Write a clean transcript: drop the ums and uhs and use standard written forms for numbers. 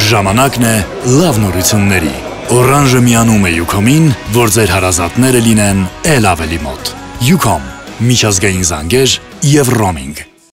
Ժամանակն է լավ նորությունների։ Օրանժը միանում է Ucom-ին, որ ձեր հարազատները լինեն էլ ավելի մոտ։ Ucom, միջազգային զանգեր և ռոմինգ։